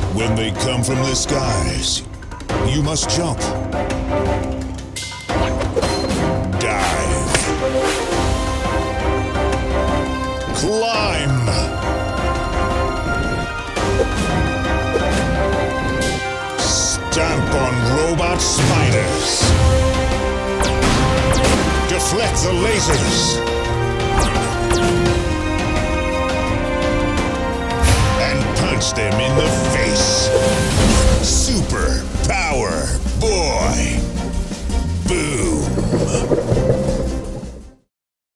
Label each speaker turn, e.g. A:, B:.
A: When they come from the skies, you must jump, dive, climb, stamp on robot spiders, deflect the lasers, and punch them in the face. Super Power Boy. Boom.